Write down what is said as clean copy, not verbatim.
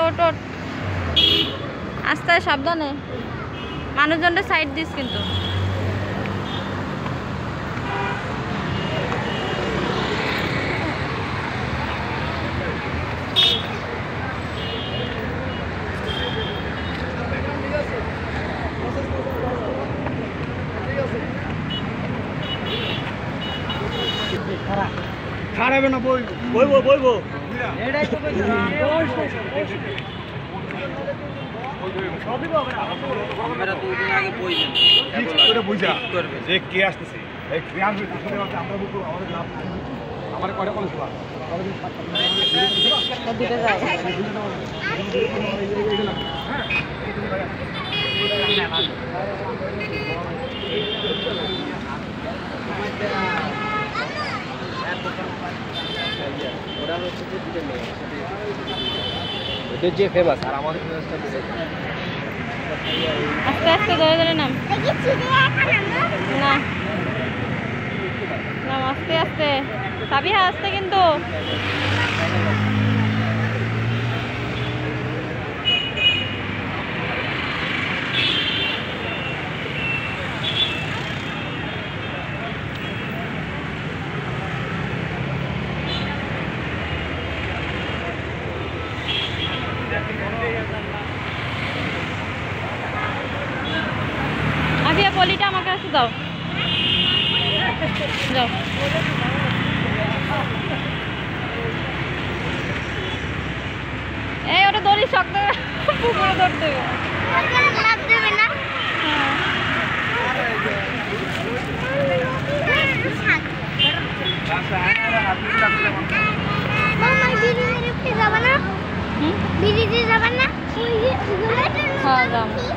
ওট ওট আস্তে সাবধানে মানুষজনটা side this কিন্তু খারাপ না বইবো এটাই তো আমরা তো দিন আগে বইবেন করে বুঝা করবে যে কে আসতেছে এই ক্রিয়ান আসলে আমরা বলবো আমাদের লাভ আমার কয়টা কলেজ খোলা দিতে যায় ওরা হচ্ছে যে দুটো মেয়ে ওদের যে ফেমাস আর আমাদের ফেমাসটা আস্তে আস্তে ধরে ধরে নাম না নাম আস্তে আস্তে সাবিহা আস্তে কিন্তু আবিয়া পলিটা আমার কাছে দাও যাও এই ওটা দড়ি শক্ত পুকুরে ধরতে হবে না হ্যাঁ